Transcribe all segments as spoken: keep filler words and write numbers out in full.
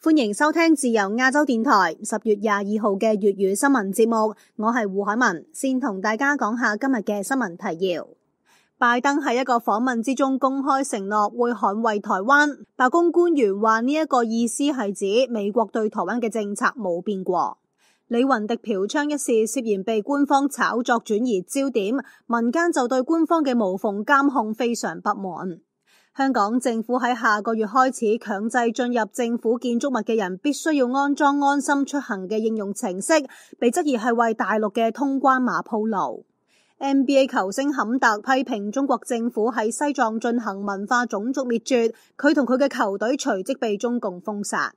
歡迎收聽自由亞洲電台十月廿二號嘅粵語新聞節目，我係胡海文，先同大家講下今日嘅新聞提要。拜登喺一個訪問之中公開承諾會捍衛台灣，白宮官員話呢一個意思係指美國對台灣嘅政策冇變過。李雲迪嫖娼一事涉嫌被官方炒作轉移焦點，民間就對官方嘅無縫監控非常不滿。香港政府喺下個月開始強制進入政府建築物嘅人必須要安裝安心出行嘅應用程式，被質疑係為大陸嘅通關碼鋪路。N B A 球星坎特批評中國政府喺西藏進行文化種族滅絕，佢同佢嘅球隊隨即被中共封殺。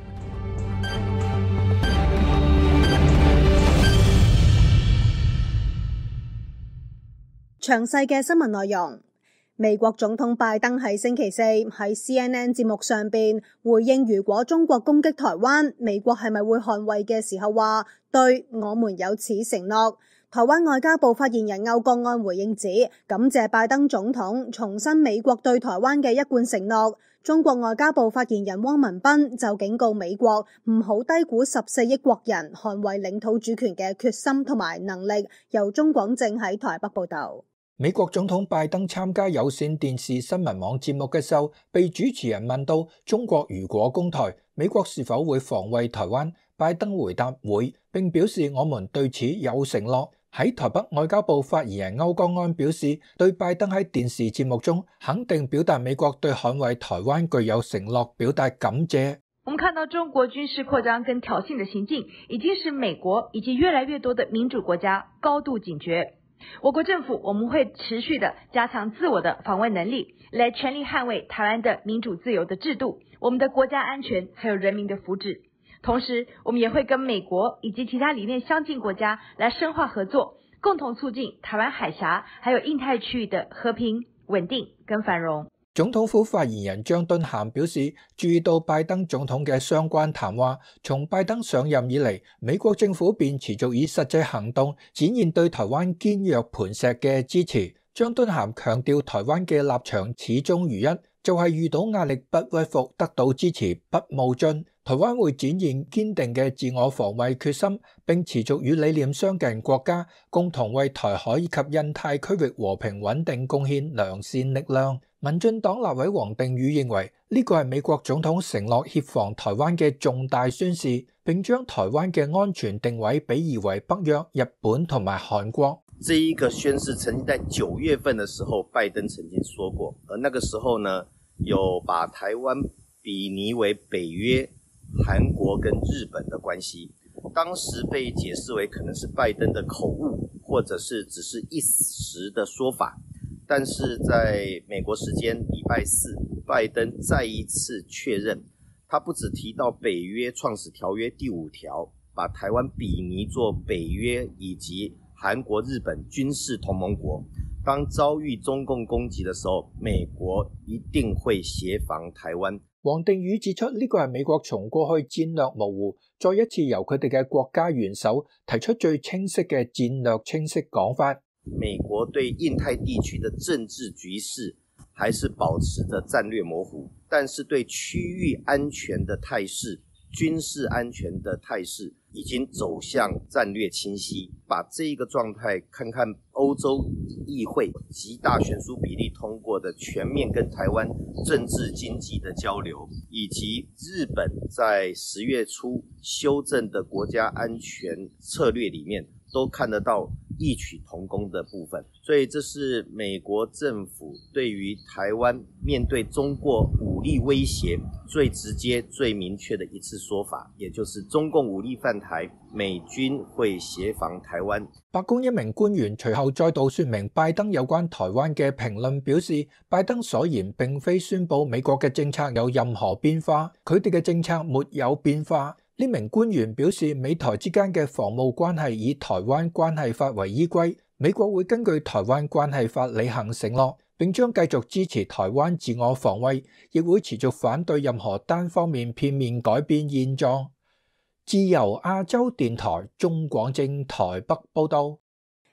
詳細嘅新聞內容。美國總統拜登喺星期四喺 C N N 節目上邊回應，如果中國攻擊台灣，美國係咪會捍衛嘅時候話，對，我們有此承諾。台灣外交部發言人歐江安回應指，感謝拜登總統重申美國對台灣嘅一貫承諾。中國外交部發言人汪文斌就警告美國唔好低估十四億國人捍衛領土主權嘅決心同埋能力。由鍾廣正喺台北報道。 美國總統拜登參加有線電視新聞網節目嘅時候，被主持人問到中國如果攻台，美國是否會防衛台灣？拜登回答會，並表示我們對此有承諾。喺台北外交部發言人歐江安表示，對拜登喺電視節目中肯定表達美國對捍衛台灣具有承諾表達感謝。 我們看到中國軍事擴張跟挑釁的行徑，已經使美國以及越來越多的民主國家高度警覺。我國政府我們會持續的加強自我的防衛能力，來全力捍衛台灣的民主自由的制度，我們的國家安全還有人民的福祉。同時，我們也會跟美國以及其他理念相近國家來深化合作，共同促進台灣海峽還有印太區域的和平、穩定跟繁榮。 總統府發言人張敦涵表示，注意到拜登總統嘅相關談話，從拜登上任以嚟，美國政府便持續以實際行動展現對台灣堅若磐石嘅支持。張敦涵強調，台灣嘅立場始終如一，就係遇到壓力不屈服，得到支持不冒進。台灣會展現堅定嘅自我防衛決心，並持續與理念相近國家共同為台海以及印太區域和平穩定貢獻良善力量。民進黨立委黃定宇認為呢個係美國總統承諾協防台灣嘅重大宣示，並將台灣嘅安全定位比擬為北約、日本同埋韓國。 這一個宣示曾經在九月份的時候，拜登曾經說過，而那個時候呢，有把台灣比擬為北約、韓國跟日本的關係，當時被解釋為可能是拜登的口誤，或者是只是一時的說法。但是在美國時間禮拜四，拜登再一次確認，他不只提到北約創始條約第五條，把台灣比擬作北約以及韓國、日本軍事同盟國，當遭遇中共攻擊的時候，美國一定會協防台灣。 黃定宇指出，呢個係美國從過去戰略模糊，再一次由佢哋嘅國家元首提出最清晰嘅戰略清晰講法。 美國對印太地區的政治局勢還是保持着戰略模糊，但是對區域安全的態勢、軍事安全的態勢已經走向戰略清晰。把這一個狀態看看歐洲議會極大懸殊比例通過的全面跟台灣政治經濟的交流，以及日本在十月初修正的國家安全策略裡面，都看得到異曲同工的部分。所以這是美國政府對於台灣面對中國武力威脅最直接最明確的一次說法，也就是中共武力犯台，美軍會協防台灣。 白宮一名官員隨後再度說明拜登有關台灣嘅評論，表示拜登所言並非宣布美國嘅政策有任何變化，佢哋嘅政策沒有變化。呢名官員表示，美台之間嘅防務關係以台灣關係法為依歸，美國會根據台灣關係法履行承諾，並將繼續支持台灣自我防衛，亦會持續反對任何單方面片面改變現狀。自由亞洲電台鍾廣正台北報道。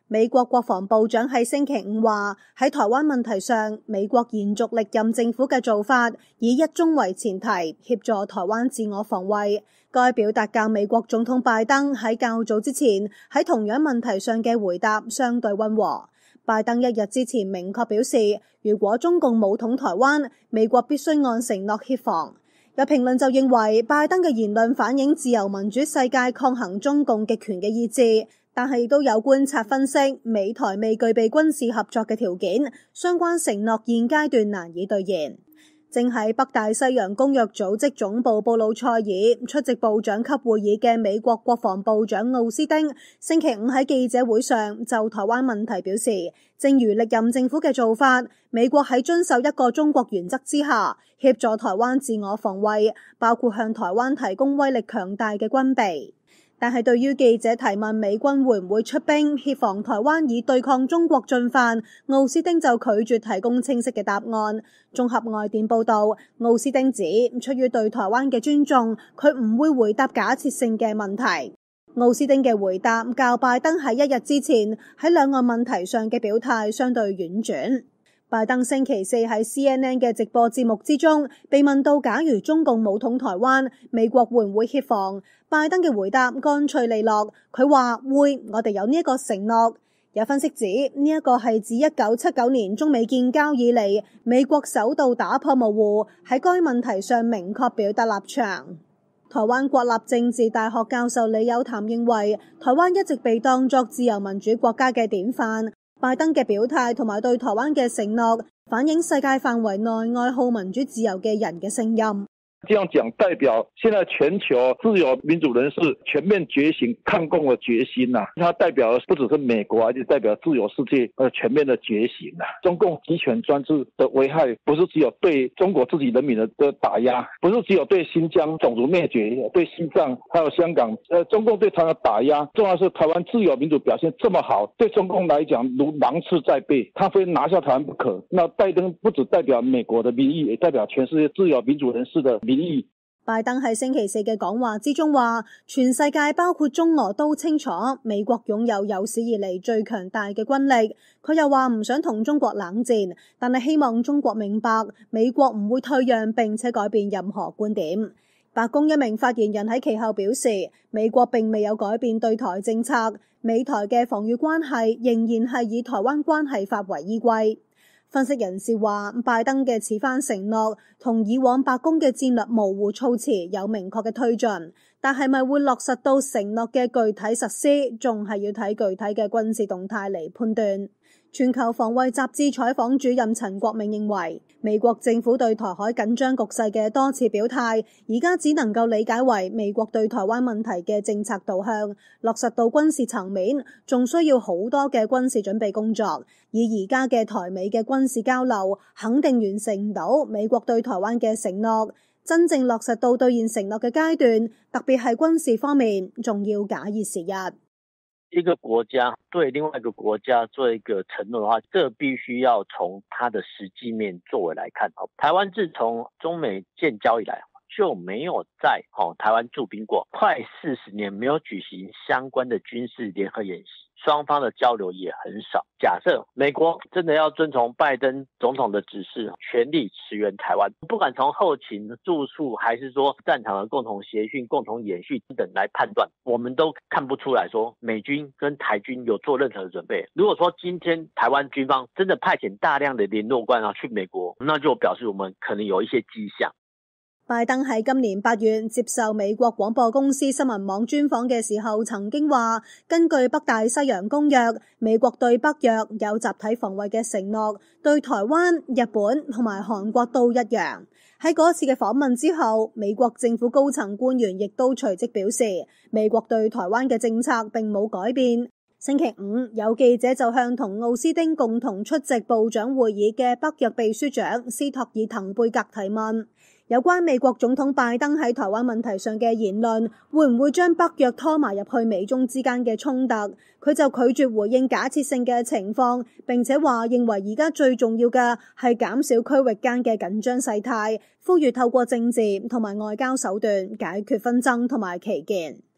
美國國防部長喺星期五話，喺台灣問題上，美國延續歷任政府嘅做法，以一中為前提，協助台灣自我防衛。該表達較美國總統拜登喺較早之前喺同樣問題上嘅回答相對溫和。拜登一日之前明確表示，如果中共武統台灣，美國必須按承諾協防。有評論就認為，拜登嘅言論反映自由民主世界抗衡中共極權嘅意志。但係亦都有觀察分析，美台未具備軍事合作嘅條件，相關承諾現階段難以兌現。正喺北大西洋公約組織總部布魯塞爾出席部長級會議嘅美國國防部長奧斯汀，星期五喺記者會上就台灣問題表示，正如歷任政府嘅做法，美國喺遵守一個中國原則之下，協助台灣自我防衛，包括向台灣提供威力強大嘅軍備。但係對於記者提問美軍會唔會出兵協防台灣以對抗中國進犯，奧斯汀就拒絕提供清晰嘅答案。綜合外電報道，奧斯汀指出於對台灣嘅尊重，佢唔會回答假設性嘅問題。奧斯汀嘅回答較拜登喺一日之前喺兩岸問題上嘅表態相對婉轉。拜登星期四喺 C N N 嘅直播節目之中被問到，假如中共武統台灣，美國會唔會協防？拜登嘅回答乾脆利落，佢話會，我哋有呢一個承諾。有分析指呢一個係自一九七九年中美建交以嚟，美國首度打破模糊，喺該問題上明確表達立場。台灣國立政治大學教授李有譚認為，台灣一直被當作自由民主國家嘅典範。拜登嘅表態同埋對台灣嘅承諾，反映世界範圍內愛好民主自由嘅人嘅聲音。 這樣講代表現在全球自由民主人士全面覺醒抗共的決心啊，它代表不只是美國，而且代表自由世界呃全面的覺醒啊。中共集權專制的危害不是只有對中國自己人民的的打壓，不是只有對新疆種族滅絕，對西藏還有香港，呃中共對台灣的打壓，重要是台灣自由民主表現這麼好，對中共來講如芒刺在背，他非拿下台灣不可。那拜登不只代表美國的民意，也代表全世界自由民主人士的民意。 拜登喺星期四嘅講話之中話，全世界包括中俄都清楚美國擁有有史以嚟最強大嘅軍力。佢又話唔想同中國冷戰，但係希望中國明白美國唔會退讓並且改變任何觀點。白宮一名發言人喺其後表示，美國並未有改變對台政策，美台嘅防禦關係仍然係以台灣關係法為依歸。分析人士話，拜登嘅此番承諾同以往白宮嘅戰略模糊措辭有明確嘅推進，但係咪會落實到承諾嘅具體實施，仲係要睇具體嘅軍事動態嚟判斷。全球防衛雜誌採訪主任陳國銘認為，美國政府對台海緊張局勢嘅多次表態，而家只能夠理解為美國對台灣問題嘅政策導向，落實到軍事層面，仲需要好多嘅軍事準備工作。以而家嘅台美嘅軍事交流，肯定完成唔到美國對台灣嘅承諾，真正落實到兌現承諾嘅階段，特別係軍事方面，仲要假以時日。 一個國家對另外一個國家做一個承諾的話，這必須要從它的實際面作為來看。台灣自從中美建交以來，就沒有在台灣駐兵過，快四十年沒有舉行相關的軍事聯合演習，雙方的交流也很少。假設美國真的要遵從拜登總統的指示，全力馳援台灣，不管從後勤住宿，還是說戰場的共同協訓、共同演訓等來判斷，我們都看不出來說美軍跟台軍有做任何的準備。如果說今天台灣軍方真的派遣大量的聯絡官啊去美國，那就表示我們可能有一些跡象。 拜登喺今年八月接受美國廣播公司新聞網專訪嘅時候，曾經話，根據北大西洋公約，美國對北約有集體防衛嘅承諾，對台灣、日本同埋韓國都一樣。喺嗰次嘅訪問之後，美國政府高層官員亦都隨即表示，美國對台灣嘅政策並冇改變。星期五，有記者就向同奧斯汀共同出席部長會議嘅北約秘書長斯托爾滕貝格提問，有關美國總統拜登喺台灣問題上嘅言論，會唔會將北約拖埋入去美中之間嘅衝突？佢就拒絕回應假設性嘅情況，並且話認為而家最重要嘅係減少區域間嘅緊張勢態，呼籲透過政治同埋外交手段解決紛爭同埋歧見。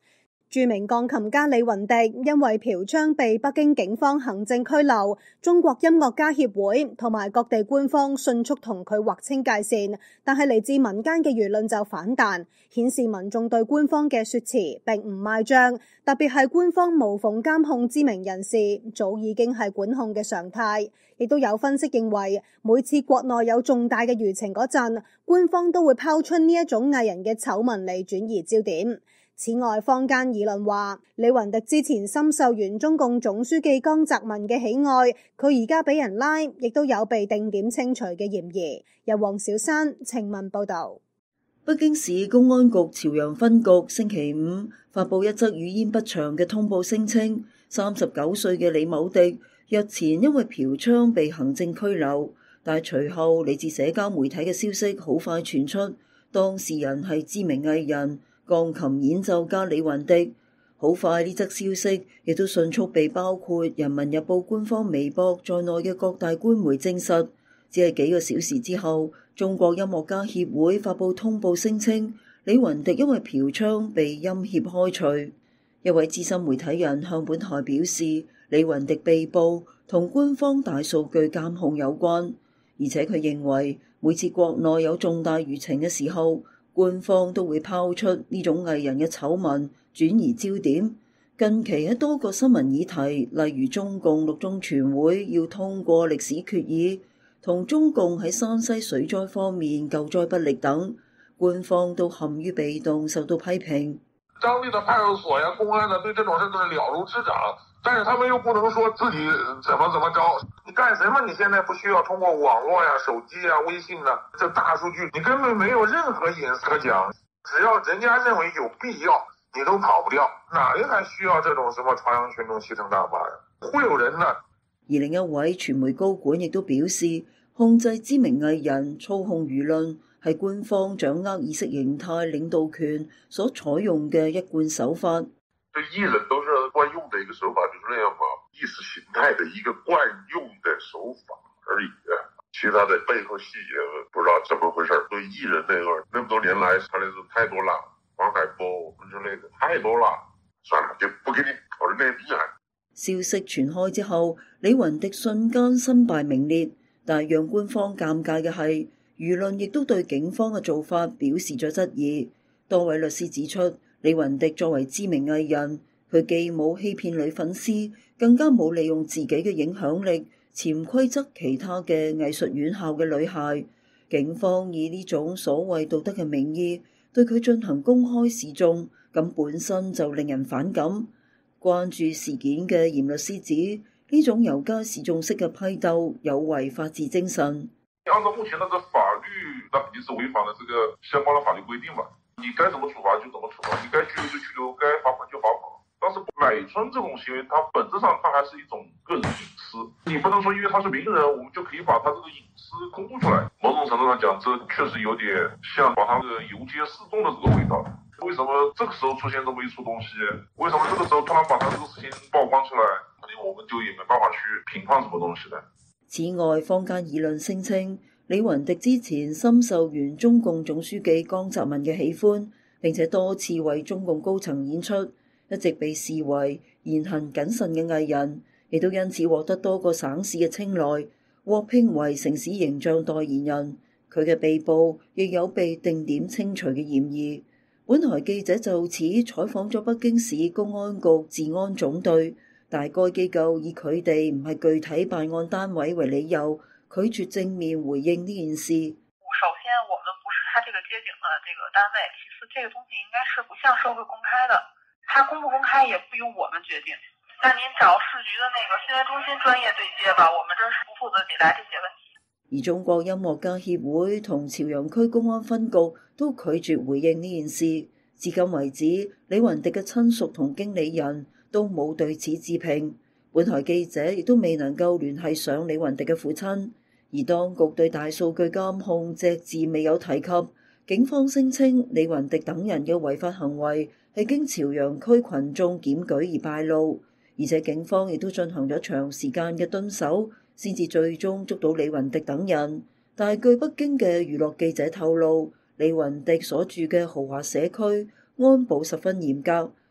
著名鋼琴家李雲迪因為嫖娼被北京警方行政拘留，中國音樂家協會同埋各地官方迅速同佢劃清界線，但係嚟自民間嘅輿論就反彈，顯示民眾對官方嘅說辭並唔賣賬，特別係官方無縫監控知名人士，早已經係管控嘅常態。亦都有分析認為，每次國內有重大嘅輿情嗰陣，官方都會拋出呢一種藝人嘅醜聞嚟轉移焦點。此外，坊間議論話，李雲迪之前深受原中共總書記江澤民嘅喜愛，佢而家俾人拉，亦都有被定點清除嘅嫌疑。由黃小山、程文報道。 北京市公安局朝陽分局星期五發布一則語焉不詳嘅通報，聲稱三十九歲嘅李某迪日前因為嫖娼被行政拘留，但係隨後嚟自社交媒體嘅消息好快傳出，當事人係知名藝人鋼琴演奏家李雲迪。好快呢則消息亦都迅速被包括《人民日報》官方微博在內嘅各大官媒證實。只係幾個小時之後，中國音樂家協會發布通報聲稱，李雲迪因為嫖娼被音協開除。一位資深媒體人向本台表示，李雲迪被捕同官方大數據監控有關，而且佢認為每次國內有重大輿情嘅時候，官方都會拋出呢種藝人嘅醜聞轉移焦點。近期喺多個新聞議題，例如中共六中全會要通過歷史決議，同中共喺山西水災方面救災不力等，官方都陷於被動，受到批評。 當地的派出所呀、公安呢，對這種事都是了如指掌，但是他們又不能說自己怎麼怎麼着。你幹什麼？你現在不需要通過網絡呀、手機呀、微信啊，這大數據，你根本沒有任何隱私可講。只要人家認為有必要，你都跑不掉。哪裏還需要這種什麼朝陽群眾西成大法呀？忽悠人呢？ 而另一位傳媒高管亦都表示，控制知名藝人、操控輿論係官方掌握意識形態領導權所採用嘅一貫手法。 對藝人都是慣用的一個手法，就是那樣嘛，意識形態的一個慣用的手法而已。其他的背後細節不知道怎麼回事。對藝人那個那麼多年來看來是太多了，黃海波我們之類的太多了，算了就不給你討論那邊。 消息傳開之後，李雲迪瞬間身敗名裂，但係讓官方尷尬嘅係，輿論亦都對警方嘅做法表示咗質疑。多位律師指出，李雲迪作為知名藝人，佢既冇欺騙女粉絲，更加冇利用自己嘅影響力潛規則其他嘅藝術院校嘅女孩。警方以呢種所謂道德嘅名義對佢進行公開示眾，咁本身就令人反感。關注事件嘅嚴律師指，呢種遊街示眾式嘅批鬥有違法治精神。 按照目前那個法律，那肯定是違反了這個相關的法律規定嘛。你該怎麼處罰就怎麼處罰，你該拘留就拘留，該罰款就罰款。但是買春這種行為，它本質上它還是一種個人隱私。你不能說因為他是名人，我們就可以把他這個隱私公布出來。某種程度上講，這確實有點像把他這個遊街示眾的這個味道。為什麼這個時候出現這麼一出東西？為什麼這個時候突然把他這個事情曝光出來？我們就也沒辦法去評判什麼東西的。 此外，坊間議論聲稱，李雲迪之前深受原中共總書記江澤民嘅喜歡，並且多次為中共高層演出，一直被視為言行謹慎嘅藝人，亦都因此獲得多個省市嘅青睞，獲聘為城市形象代言人。佢嘅被捕亦有被定點清除嘅嫌疑。本台記者就此採訪咗北京市公安局治安總隊，但該機構以佢哋唔係具體辦案單位為理由，拒絕正面回應呢件事。 首先，我們不是他這個接警的這個單位；其次，這個東西應該是不向社會公開的，它公不公開也不由我們決定。那您找市局的那個新聞中心專業對接吧，我們這是不負責解答這些問題。 而中國音樂家協會同朝陽區公安分局都拒絕回應呢件事。至今為止，李雲迪嘅親屬同經理人都冇對此置評。本台記者亦都未能夠聯繫上李雲迪嘅父親。而當局對大數據監控隻字未有提及。警方聲稱李雲迪等人嘅違法行為係經朝陽區群眾檢舉而敗露，而且警方亦都進行咗長時間嘅蹲守，先至最終捉到李雲迪等人。但係據北京嘅娛樂記者透露，李雲迪所住嘅豪華社區安保十分嚴格，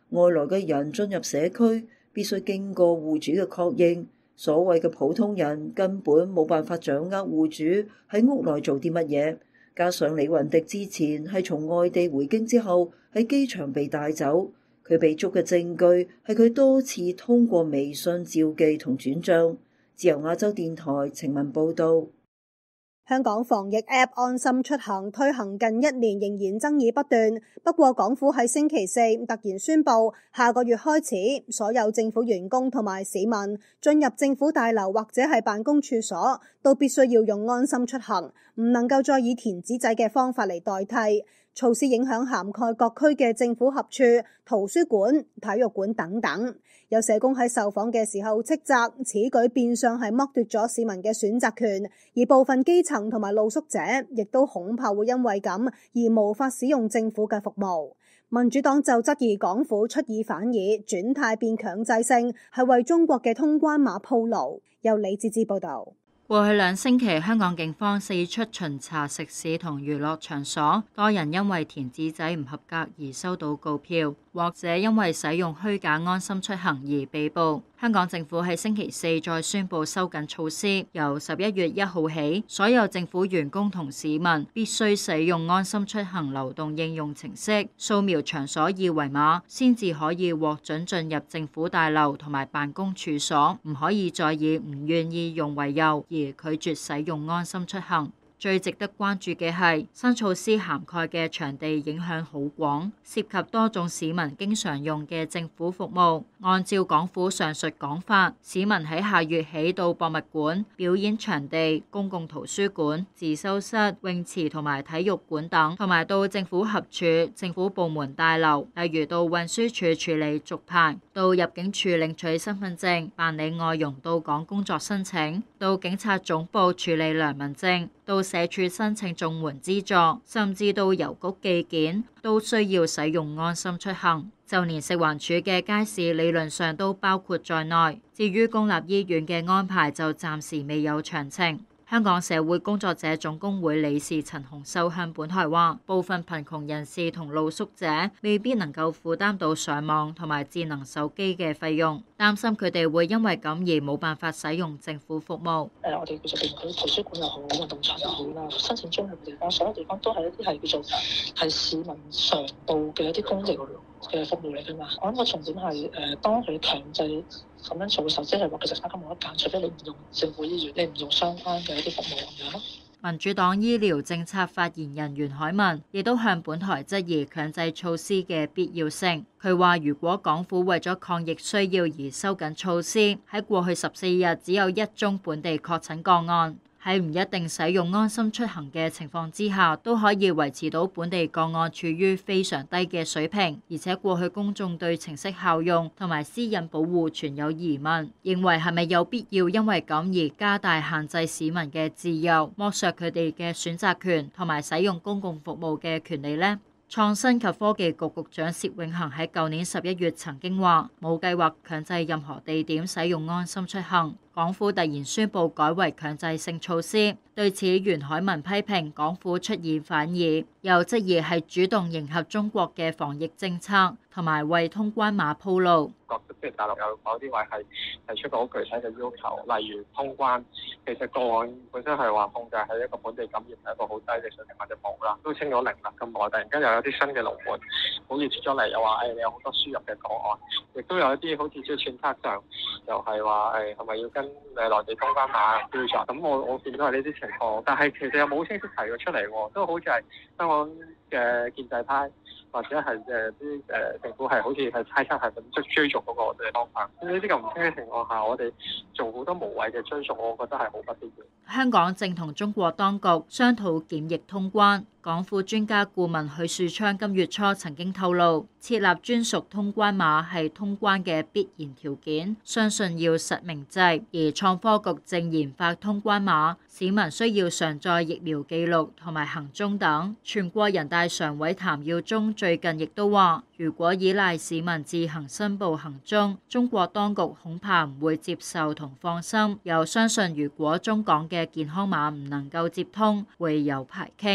外來嘅人進入社區必須經過戶主嘅確認。所謂嘅普通人根本冇辦法掌握戶主喺屋內做啲乜嘢。加上李雲迪之前係從外地回京之後喺機場被帶走，佢被捉嘅證據係佢多次通過微信召記同轉賬。自由亞洲電台程文報道。 香港防疫 App 安心出行推行近一年，仍然爭議不斷。不過港府喺星期四突然宣布，下個月開始，所有政府員工同埋市民進入政府大樓或者係辦公處所，都必須要用安心出行，唔能夠再以填紙仔嘅方法嚟代替。措施影響涵蓋各區嘅政府合署、圖書館、體育館等等。有社工喺受訪嘅時候斥責，此舉變相係剝奪咗市民嘅選擇權，而部分基層同埋露宿者亦都恐怕會因為咁而無法使用政府嘅服務。民主黨就質疑港府出爾反爾，轉態變強制性，係為中國嘅通關碼鋪路。由李志之報導。 過去兩星期，香港警方四出巡查食肆同娛樂場所，多人因為填紙仔唔合格而收到告票，或者因為使用虛假安心出行而被捕。香港政府喺星期四再宣布收緊措施，由十一月一號起，所有政府員工同市民必須使用安心出行流動應用程式，掃描場所二維碼，先至可以獲准進入政府大樓同埋辦公處所，唔可以再以唔願意用為由而拒絕使用安心出行。最值得關注嘅係，新措施涵蓋嘅場地影響好廣，涉及多種市民經常用嘅政府服務。按照港府上述講法，市民喺下月起到博物館、表演場地、公共圖書館、自修室、泳池同埋體育館等，同埋到政府合署、政府部門大樓，例如到運輸署處理續牌，到入境處領取身份證、辦理外傭到港工作申請，到警察總部處理良民證，到社署申請綜援資助，甚至到郵局寄件，都需要使用安心出行。就連食環署嘅街市理論上都包括在內。至於公立醫院嘅安排就暫時未有詳情。香港社會工作者總工會理事陳洪秀向本台話，部分貧窮人士同露宿者未必能夠負擔到上網同埋智能手機嘅費用，擔心佢哋會因為咁而冇辦法使用政府服務。 誒，我哋叫做譬如圖書館又好，運動場又好啦，申請租用嘅地方，所有地方都係一啲係叫做係市民常到嘅一啲公營嘅服務嚟㗎嘛。我諗個重點係誒，當佢強制咁樣做嘅時候，即係話其實大家冇得揀，除非你唔用政府醫院，你唔用相關嘅一啲服務咁樣咯。 民主黨醫療政策發言人袁海文亦都向本台質疑強制措施嘅必要性。佢話：如果港府為咗抗疫需要而收緊措施，喺過去十四日只有一宗本地確診個案。喺唔一定使用安心出行嘅情況之下，都可以維持到本地個案處於非常低嘅水平，而且過去公眾對程式效用同埋私隱保護存有疑問，認為係咪有必要因為咁而加大限制市民嘅自由，剝削佢哋嘅選擇權同埋使用公共服務嘅權利呢？創新及科技局局長薛永恒喺舊年十一月曾經話冇計劃強制任何地點使用安心出行。港府突然宣布改為強制性措施，對此袁海文批評港府出爾反爾，又質疑係主動迎合中國嘅防疫政策，同埋為通關碼鋪路。 覺得即係大陸有某啲位係提出個好具體嘅要求，例如通關，其實個案本身係話控制喺一個本地感染係一個好低嘅水平或者冇啦，都清咗零啦咁耐，突然間又有啲新嘅龍門，好似出咗嚟又話誒你有好多輸入嘅個案，亦都有一啲好似即係揣測上又係話誒係咪要跟誒內地通關碼標準，咁我我見到係呢啲情況，但係其實又冇清晰提咗出嚟喎，都好似係香港嘅建制派或者係誒啲誒政府係好似係猜測係咁即追逐嗰個嘅方法。咁呢啲咁唔清嘅情況下，我哋做好多無謂嘅追逐，我覺得係好不必要。 香港正同中國當局商討檢疫通關。港府專家顧問許樹昌今月初曾經透露，設立專屬通關碼係通關嘅必然條件，相信要實名制。而創科局正研發通關碼，市民需要上載疫苗記錄同埋行蹤等。全國人大常委譚耀宗最近亦都話，如果依賴市民自行申報行蹤，中國當局恐怕唔會接受同放心。又相信如果中港嘅健康碼唔能夠接通，會有排傾。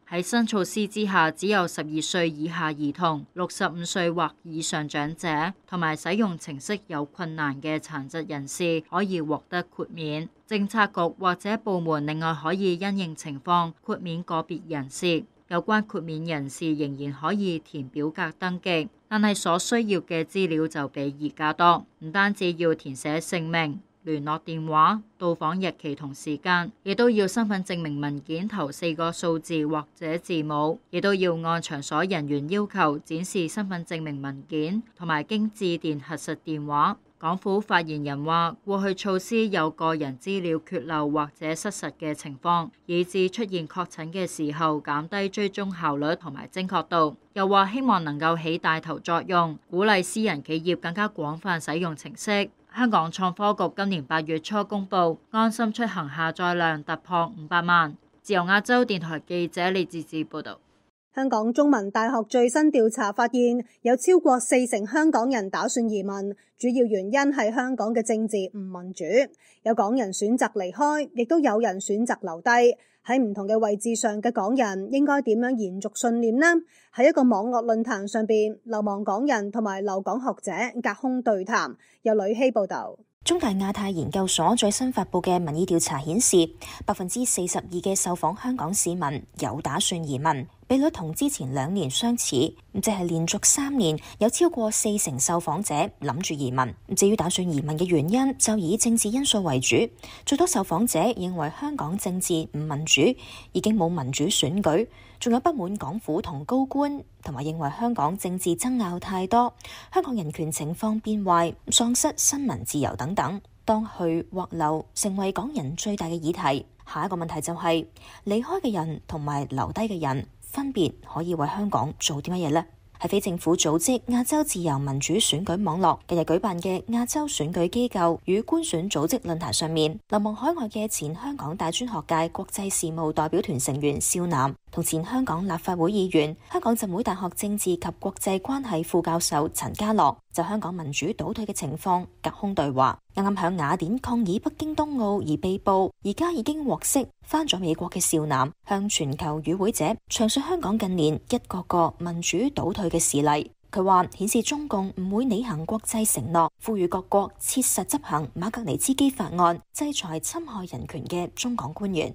喺新措施之下，只有十二歲以下兒童、六十五歲或以上長者同埋使用程式有困難嘅殘疾人士可以獲得豁免。政策局或者部門另外可以因應情況豁免個別人士。有關豁免人士仍然可以填表格登記，但係所需要嘅資料就比而家多，唔單止要填寫姓名、聯絡電話、到訪日期同時間，亦都要身份證明文件頭四個數字或者字母，亦都要按場所人員要求展示身份證明文件同埋經致電核實電話。港府發言人話，過去措施有個人資料缺漏或者失實嘅情況，以致出現確診嘅時候減低追蹤效率同埋精確度。又話希望能夠起帶頭作用，鼓勵私人企業更加廣泛使用程式。香港創科局今年八月初公布，安心出行下載量突破五百萬。自由亞洲電台記者李志志報道。 香港中文大學最新調查發現，有超過四成香港人打算移民，主要原因係香港嘅政治唔民主。有港人選擇離開，亦都有人選擇留低。喺唔同嘅位置上嘅港人應該點樣延續信念呢？喺一個網絡論壇上邊，流亡港人同埋留港學者隔空對談。由呂希報道。 中大亞太研究所最新發布嘅民意調查顯示，百分之四十二嘅受訪香港市民有打算移民，比率同之前兩年相似，即係連續三年有超過四成受訪者諗住移民。至於打算移民嘅原因，就以政治因素為主，最多受訪者認為香港政治唔民主，已經冇民主選舉，仲有不滿港府同高官，同埋認為香港政治爭拗太多，香港人權情況變壞，喪失新聞自由等等。當去或留成為港人最大嘅議題，下一個問題就係離開嘅人同埋留低嘅人分別可以為香港做啲乜嘢呢？喺非政府組織亞洲自由民主選舉網絡近日舉辦嘅亞洲選舉機構與官選組織論壇上面，流亡海外嘅前香港大專學界國際事務代表團成員邵南同前香港立法會議員、香港浸會大學政治及國際關係副教授陳家樂就香港民主倒退嘅情況隔空對話。啱啱響雅典抗議北京冬奧而被捕，而家已經獲釋返咗美國嘅邵南，向全球與會者詳述香港近年一個個民主倒退嘅事例。佢話顯示中共唔會履行國際承諾，呼籲各國切實執行馬格尼茨基法案，制裁侵害人權嘅中港官員。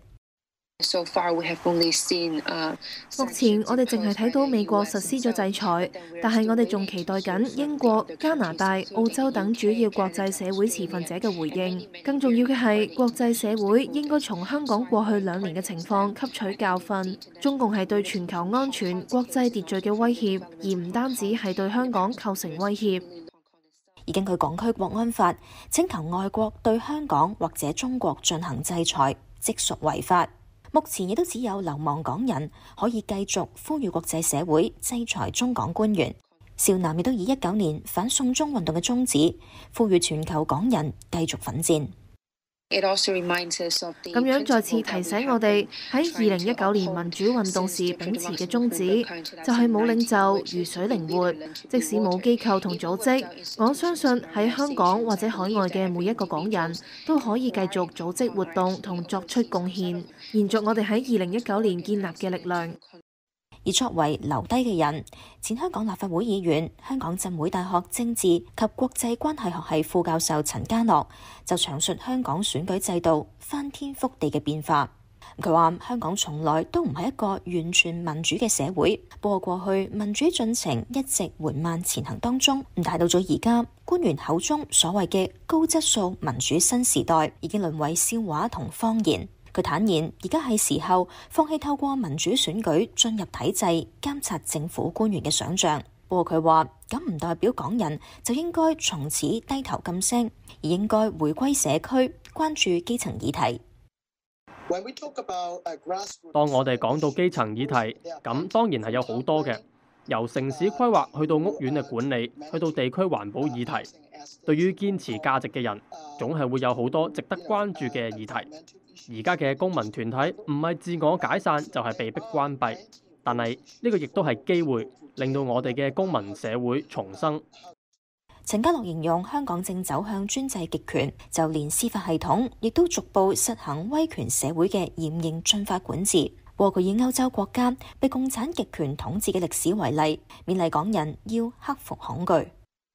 So far, we have only seen, uh, 目前我哋淨係睇到美國實施咗制裁，但係我哋仲期待緊英國、加拿大、澳洲等主要國際社會持份者嘅回應。更重要嘅係，國際社會應該從香港過去兩年嘅情況吸取教訓。中共係對全球安全、國際秩序嘅威脅，而唔單止係對香港構成威脅。 而根據港區國安法，請求外國對香港或者中國進行制裁，即屬違法。目前亦都只有流亡港人可以繼續呼籲國際社會制裁中港官員。邵南亦都以一九年反送中運動嘅宗旨，呼籲全球港人繼續奮戰。 咁樣再次提醒我哋喺二零一九年民主運動時秉持嘅宗旨，就係冇領袖如水靈活。即使冇機構同組織，我相信喺香港或者海外嘅每一個港人都可以繼續組織活動同作出貢獻，延續我哋喺二零一九年建立嘅力量。 而作為留低嘅人，前香港立法會議員、香港浸會大學政治及國際關係學系副教授陳家樂就詳述香港選舉制度翻天覆地嘅變化。佢話香港從來都唔係一個完全民主嘅社會，不過過去民主進程一直緩慢前行當中，唔大到咗而家，官員口中所謂嘅高質素民主新時代已經淪為笑話同謊言。佢坦言，而家係時候放棄透過民主選舉進入體制監察政府官員嘅想像。不過佢話，咁唔代表港人就應該從此低頭噤聲，而應該回歸社區，關注基層議題。 當我哋講到基層議題，咁當然係有好多嘅，由城市規劃去到屋苑嘅管理，去到地區環保議題。對於堅持價值嘅人，總係會有好多值得關注嘅議題。而家嘅公民團體唔係自我解散，就係被逼關閉，但係呢個亦都係機會，令到我哋嘅公民社會重生。 陳家樂形容香港正走向專制極權，就連司法系統亦都逐步實行威權社會嘅嚴刑峻法管治。 不過佢以歐洲國家被共產極權統治嘅歷史為例，勉勵港人要克服恐懼。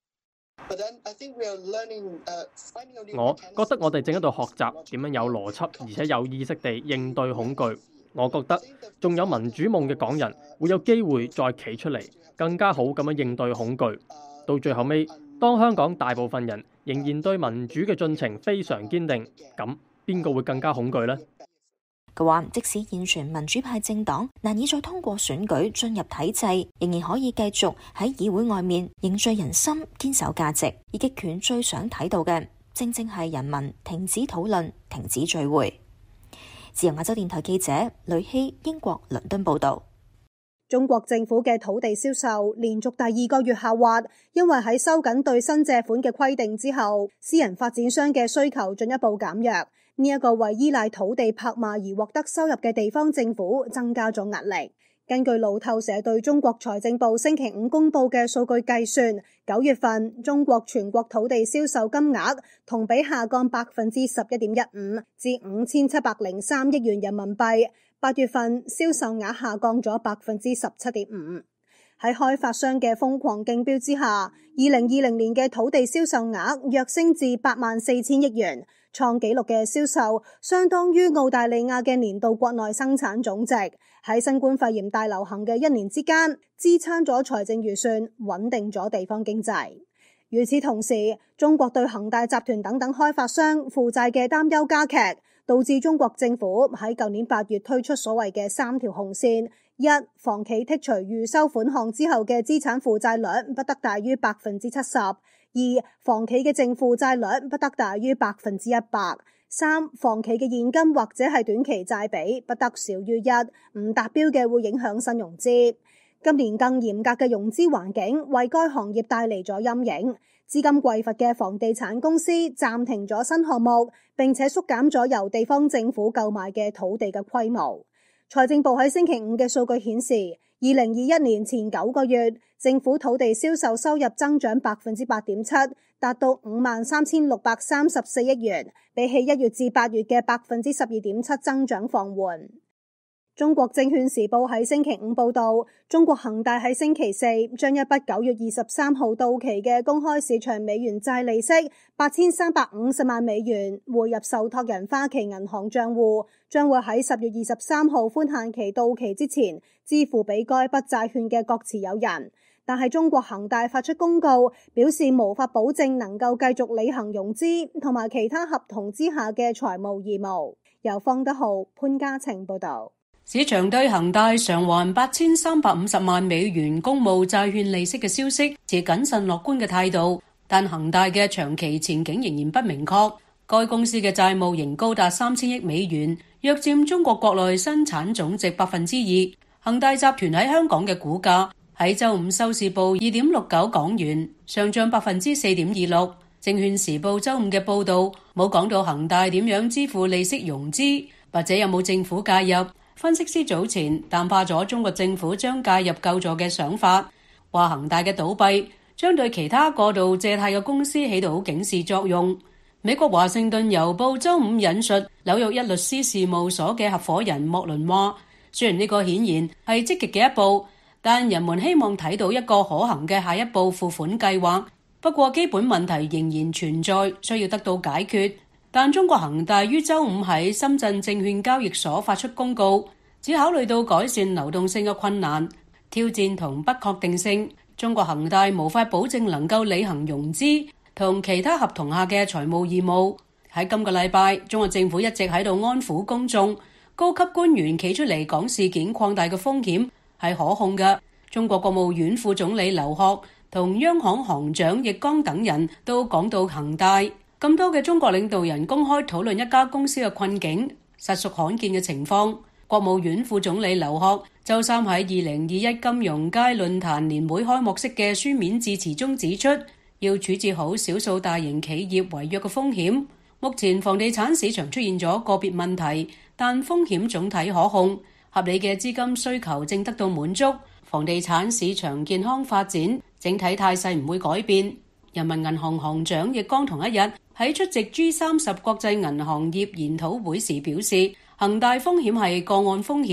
我覺得我哋正喺度學習點樣有邏輯而且有意識地應對恐懼。我覺得仲有民主夢嘅港人會有機會再企出嚟，更加好咁樣應對恐懼。到最後尾，當香港大部分人仍然對民主嘅進程非常堅定，咁邊個會更加恐懼呢？ 佢話，即使現存民主派政黨難以再通過選舉進入體制，仍然可以繼續喺議會外面凝聚人心、堅守價值。而極權最想睇到嘅，正正係人民停止討論、停止聚會。自由亞洲電台記者呂希，英國倫敦報道。 中國政府嘅土地銷售連續第二個月下滑，因為喺收緊對新借款嘅規定之後，私人發展商嘅需求進一步減弱。呢一個為依賴土地拍賣而獲得收入嘅地方政府增加咗壓力。根據路透社對中國財政部星期五公布嘅數據計算，九月份中國全國土地銷售金額同比下降百分之十一點一五，至五千七百零三億元人民幣。八月份銷售額下降咗百分之十七點五。喺開發商嘅瘋狂競標之下，二零二零年嘅土地銷售額躍升至八萬四千億元，創紀錄嘅銷售相當於澳大利亞嘅年度國內生產總值。喺新冠肺炎大流行嘅一年之間，支撐咗財政預算，穩定咗地方經濟。與此同時，中國對恒大集團等等開發商負債嘅擔憂加劇，導致中國政府喺舊年八月推出所謂嘅三條紅線：一、房企剔除預收款項之後嘅資產負債率不得大於百分之七十；二、房企嘅淨負債率不得大於百分之一百；三、房企嘅現金或者係短期債比不得少於一，唔達標嘅會影響新融資。今年更嚴格嘅融資環境為該行業帶嚟咗陰影，資金匱乏嘅房地產公司暫停咗新項目，並且縮減咗由地方政府購買嘅土地嘅規模。財政部喺星期五嘅數據顯示，二零二一年前九個月，政府土地銷售收入增長百分之八點七，達到五萬三千六百三十四億元，比起一月至八月嘅百分之十二點七增長放緩。中國證券時報喺星期五報道，中國恒大喺星期四將一筆九月二十三號到期嘅公開市場美元債利息八千三百五十萬美元匯入受託人花旗銀行賬戶，將會喺十月二十三號寬限期到期之前支付俾該筆債券嘅各持有人。但係中國恒大發出公告，表示無法保證能夠繼續履行融資同埋其他合同之下嘅財務義務。由方德浩、潘家晴報道。 市場對恒大償還八千三百五十萬美元公募債券利息嘅消息持謹慎樂觀嘅態度，但恒大嘅長期前景仍然不明確。該公司嘅債務仍高達三千億美元，約佔中國國內生產總值百分之二。恒大集團喺香港嘅股價喺周五收市報二點六九港元，上漲百分之四點二六。證券時報周五嘅報導冇講到恒大點樣支付利息融資，或者有冇政府介入。分析師早前淡化咗中國政府將介入救助嘅想法，話恒大嘅倒閉將對其他過度借貸嘅公司起到警示作用。美國華盛頓郵報周五引述紐約一律師事務所嘅合夥人莫倫話，雖然呢個顯然係積極嘅一步，但人們希望睇到一個可行嘅下一步付款計劃。不過基本問題仍然存在，需要得到解決。但中國恒大於周五喺深圳證券交易所發出公告，只考慮到改善流動性嘅困難、挑戰同不確定性，中國恒大無法保證能夠履行融資同其他合同下嘅財務義務。喺今個禮拜，中國政府一直喺度安撫公眾，高級官員企出嚟講事件擴大嘅風險係可控嘅。中國國務院副總理劉鶴同央行行長易綱等人都講到恒大。咁多嘅中國領導人公開討論一家公司嘅困境，實屬罕見嘅情況。國務院副總理劉鶴周三喺二零二一金融街論壇年會開幕式嘅書面致辭中指出，要處置好少數大型企業違約嘅風險。目前房地產市場出現咗個別問題，但風險總體可控，合理嘅資金需求正得到滿足，房地產市場健康發展，整體態勢唔會改變。人民銀行行長易綱同一日喺出席 G 三十國際銀行業研討會時表示，恒大風險係個案風險，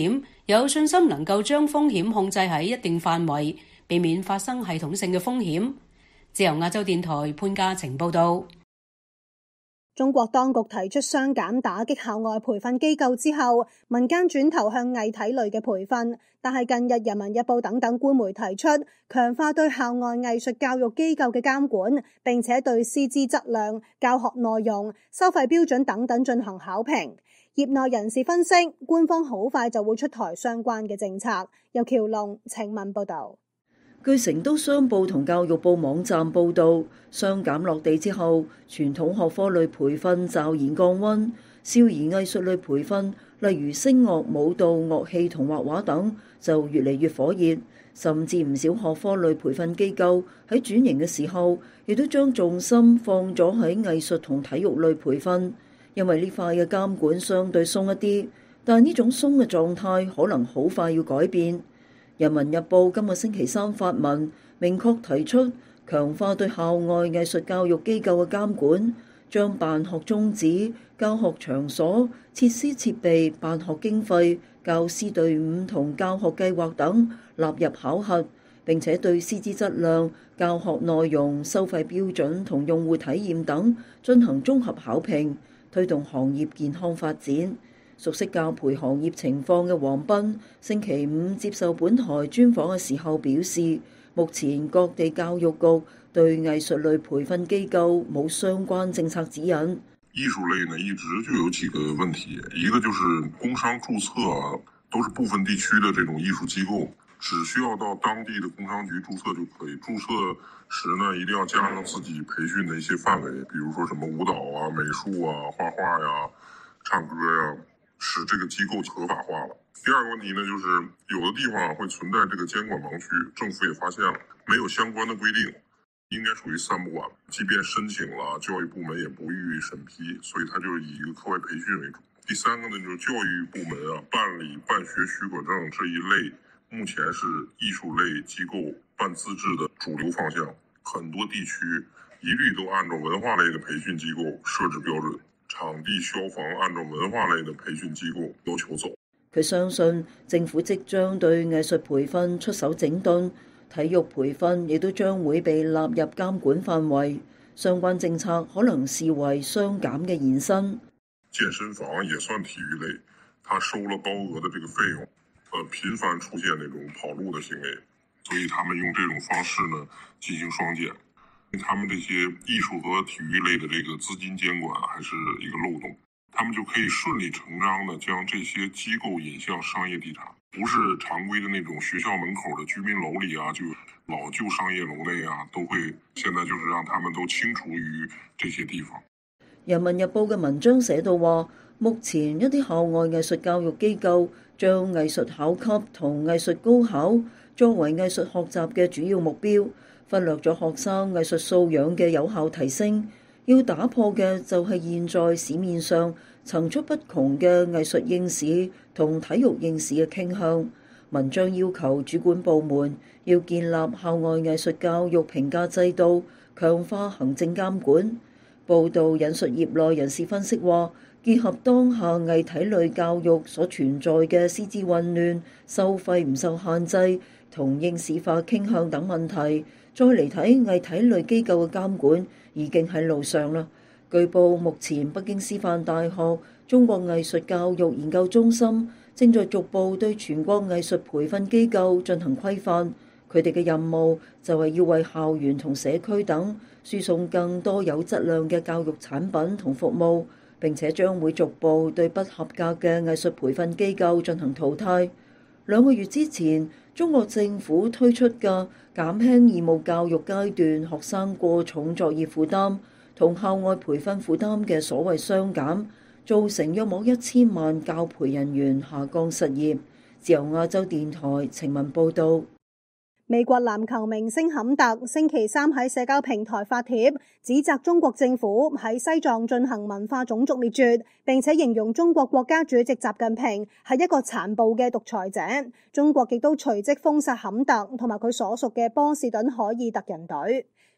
有信心能夠將風險控制喺一定範圍，避免發生系統性嘅風險。自由亞洲電台潘嘉晴報道。 中國當局提出雙減打擊校外培訓機構之後，民間轉投向藝體類嘅培訓，但係近日人民日報等等官媒提出強化對校外藝術教育機構嘅監管，並且對師資質量、教學內容、收費標準等等進行考評。業內人士分析，官方好快就會出台相關嘅政策。由喬龍請問報道。 據成都商報同教育部網站報導，雙減落地之後，傳統學科類培訓驟然降溫，少兒藝術類培訓，例如聲樂、舞蹈、樂器同畫畫等，就越嚟越火熱。甚至唔少學科類培訓機構喺轉型嘅時候，亦都將重心放咗喺藝術同體育類培訓，因為呢塊嘅監管相對鬆一啲，但呢種鬆嘅狀態可能好快要改變。人民日報今個星期三發文，明確提出強化對校外藝術教育機構嘅監管，將辦學宗旨、教學場所、設施設備、辦學經費、教師隊伍同教學計劃等納入考核，並且對師資質量、教學內容、收費標準同用戶體驗等進行綜合考評，推動行業健康發展。熟悉教培行業情況嘅黃斌星期五接受本台專訪嘅時候表示，目前各地教育局對藝術類培訓機構冇相關政策指引。 藝術類呢一直就有幾個問題，一個就是工商註冊啊，都是部分地區的這種藝術機構，只需要到當地的工商局註冊就可以。註冊時呢，一定要加上自己培訓的一些範圍，比如說什麼舞蹈啊、美術啊、畫畫呀、唱歌呀、啊，使這個機構合法化了。第二個問題呢，就是有的地方會存在這個監管盲區，政府也發現了，沒有相關的規定，應該屬於三不管。即便申請了，教育部門也不予以審批，所以它就是以一個課外培訓為主。第三個呢，就是教育部門啊辦理辦學許可證這一類，目前是藝術類機構辦資質的主流方向。很多地區一律都按照文化類的培訓機構設置標準。場地消防按照文化類的培訓機構要求走。 佢相信政府即將對藝術培訓出手整頓，體育培訓亦都將會被納入監管範圍。相關政策可能視為雙減嘅延伸。 健身房也算體育類，他收了高額的這個費用，呃，頻繁出現那種跑路的行為，所以他們用這種方式呢進行雙減。他們這些藝術和體育類的這個資金監管還是一個漏洞，他們就可以順理成章的將這些機構引向商業地產，不是常規的那種學校門口的居民樓裏啊，就老舊商業樓內啊，都會現在就是讓他們都清除於這些地方。 人民日報嘅文章寫到話，目前一啲校外藝術教育機構將藝術考級同藝術高考作為藝術學習嘅主要目標，忽略咗學生藝術素養嘅有效提升。要打破嘅就係現在市面上層出不窮嘅藝術應試同體育應試嘅傾向。文章要求主管部門要建立校外藝術教育評價制度，強化行政監管。報道引述業內人士分析話，結合當下藝體類教育所存在嘅師資混亂、收費唔受限制同應試化傾向等問題，再嚟睇藝體類機構嘅監管已經喺路上啦。據報，目前北京師範大學中國藝術教育研究中心正在逐步對全國藝術培訓機構進行規範，佢哋嘅任務就係要為校園同社區等輸送更多有質量嘅教育產品同服務，並且將會逐步對不合格嘅藝術培訓機構進行淘汰。兩個月之前，中國政府推出嘅減輕義務教育階段學生過重作業負擔同校外培訓負擔嘅所謂雙減，造成約莫一千萬教培人員下崗失業。自由亞洲電台程文報道。 美國籃球明星坎特星期三喺社交平台發帖，指責中國政府喺西藏進行文化種族滅絕，並且形容中國國家主席習近平係一個殘暴嘅獨裁者。中國亦都隨即封殺坎特同埋佢所屬嘅波士頓凱爾特人隊。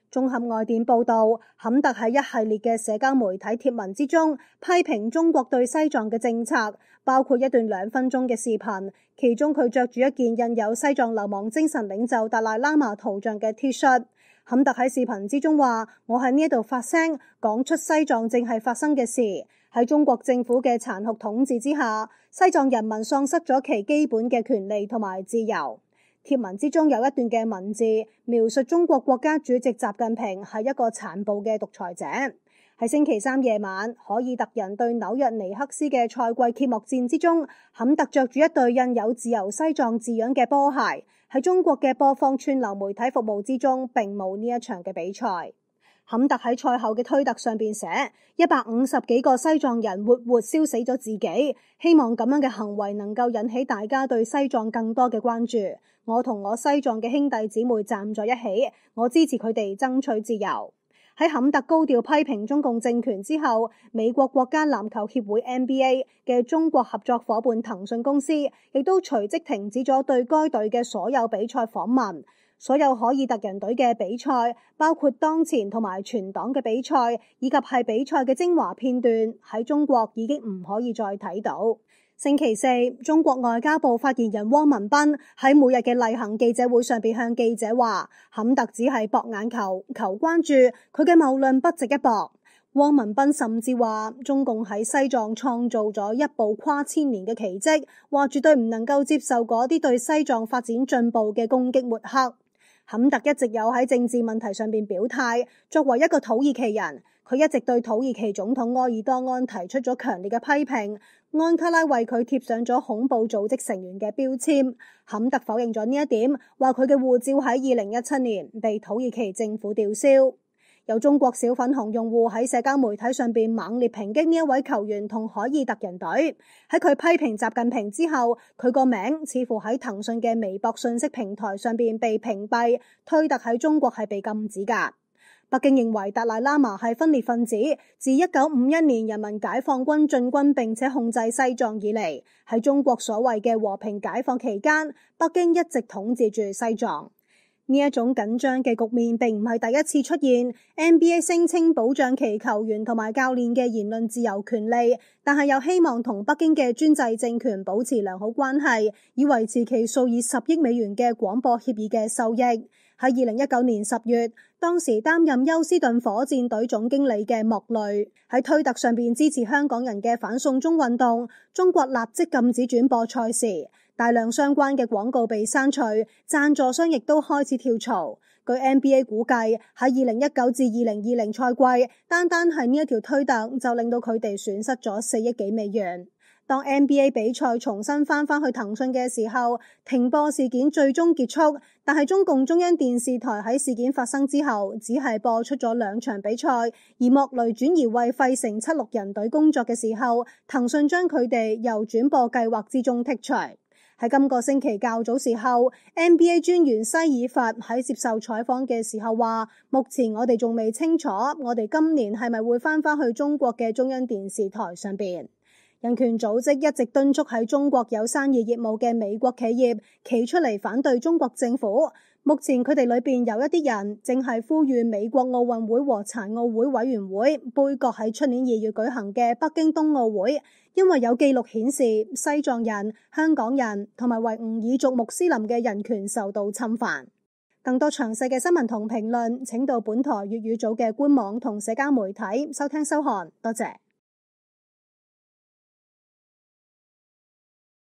綜合外電報道，坎特喺一系列嘅社交媒體貼文之中批評中國對西藏嘅政策，包括一段兩分鐘嘅視頻，其中佢着住一件印有西藏流亡精神領袖達賴喇嘛圖像嘅 T 恤。坎特喺視頻之中話：我喺呢一度發聲，講出西藏正係發生嘅事。喺中國政府嘅殘酷統治之下，西藏人民喪失咗其基本嘅權利同埋自由。貼文之中有一段嘅文字描述中國國家主席習近平係一個殘暴嘅獨裁者。喺星期三夜晚，凱爾特人對紐約尼克斯嘅賽季揭幕戰之中，坎特着住一對印有自由西藏字樣嘅波鞋。喺中國嘅播放串流媒體服務之中，並冇呢一場嘅比賽。坎特喺賽後嘅推特上邊寫：一百五十幾個西藏人活活燒死咗自己，希望咁樣嘅行為能夠引起大家對西藏更多嘅關注。我同我西藏嘅兄弟姊妹站在一起，我支持佢哋爭取自由。喺坎特高調批評中共政權之後，美國國家籃球協會 N B A 嘅中國合作夥伴騰訊公司亦都隨即停止咗對該隊嘅所有比賽訪問。所有凱爾特人隊嘅比賽，包括當前同埋全檔嘅比賽，以及係比賽嘅精華片段，喺中國已經唔可以再睇到。星期四，中國外交部發言人汪文斌喺每日嘅例行記者會上邊向記者話：坎特只係博眼球、求關注，佢嘅謬論不值一駁。汪文斌甚至話中共喺西藏創造咗一部跨千年嘅奇蹟，話絕對唔能夠接受嗰啲對西藏發展進步嘅攻擊抹黑。坎特一直有喺政治問題上邊表態，作為一個土耳其人，佢一直對土耳其總統埃爾多安提出咗強烈嘅批評。安卡拉為佢貼上咗恐怖組織成員嘅標籤。坎特否認咗呢一點，話佢嘅護照喺二零一七年被土耳其政府吊銷。有中國小粉紅用戶喺社交媒體上邊猛烈抨擊呢一位球員同凱爾特人隊。喺佢批評習近平之後，佢個名似乎喺騰訊嘅微博信息平台上邊被屏蔽，推特喺中國係被禁止㗎。北京認為達賴喇嘛係分裂分子，自一九五一年人民解放軍進軍並且控制西藏以嚟，喺中國所謂嘅和平解放期間，北京一直統治住西藏。呢一種緊張嘅局面並唔係第一次出現。N B A 聲稱保障其球員同埋教練嘅言論自由權利，但係又希望同北京嘅專制政權保持良好關係，以維持其數以十億美元嘅廣播協議嘅收益。喺二零一九年十月，當時擔任休斯頓火箭隊總經理嘅莫雷喺推特上邊支持香港人嘅反送中運動，中國立即禁止轉播賽事。大量相關嘅廣告被刪除，贊助商亦都開始跳槽。據 N B A 估計，喺二零一九至二零二零賽季，單單係呢一條推特就令到佢哋損失咗四億幾美元。當 N B A 比賽重新翻返去騰訊嘅時候，停播事件最終結束，但係中共中央電視台喺事件發生之後，只係播出咗兩場比賽，而莫雷轉移為費城七六人隊工作嘅時候，騰訊將佢哋由轉播計劃之中剔除。喺今個星期較早時候 ，N B A 專員西爾法喺接受採訪嘅時候話：目前我哋仲未清楚，我哋今年係咪會翻返去中國嘅中央電視台上邊。人權組織一直敦促喺中國有生意業務嘅美國企業企出嚟反對中國政府。目前佢哋裏邊有一啲人正係呼籲美國奧運會和殘奧會委員會杯葛喺出年二月舉行嘅北京冬奧會，因為有記錄顯示西藏人、香港人同埋維吾爾族穆斯林嘅人權受到侵犯。更多詳細嘅新聞同評論，請到本台粵語組嘅官網同社交媒體收聽收看。多謝。